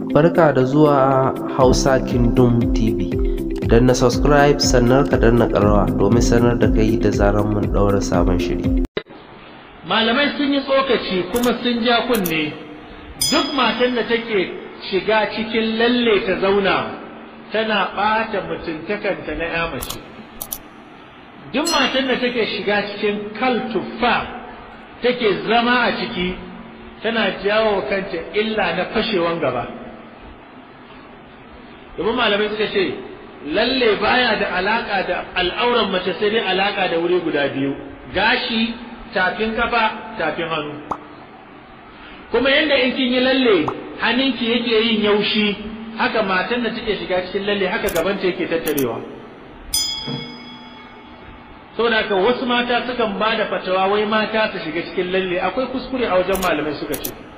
Barka da zuwa Hausa Kingdom TV. Na subscribe sannan ka danna ƙararrawa domin sanar da kai da zarar mun ɗaura sabon shiri. Malamai sun yi tsokaci kuma sun ja kunne duk matan da take shiga cikin lalle ta zauna tana ɓata mutuntakanta na ya mace. Duk matan da take shiga cikin kaltufa take zama a ciki tana jawo kanta illa na fashewan gaba. Domin malamai suka ce lalle baya da alaka da al'auran mace sai dai alaka da wuri guda biyu, gashi, tafin kafa, tafin hannu. Kuma yanda in kin yi lalle hannunki yake yin yaushi, haka matan da take shiga cikin lalle haka gabanta yake tattarewa. Saboda haka wasu mata sukan ba da fatawa wai mata su shiga cikin lalle, akwai kuskure a wajen malamai suka ce.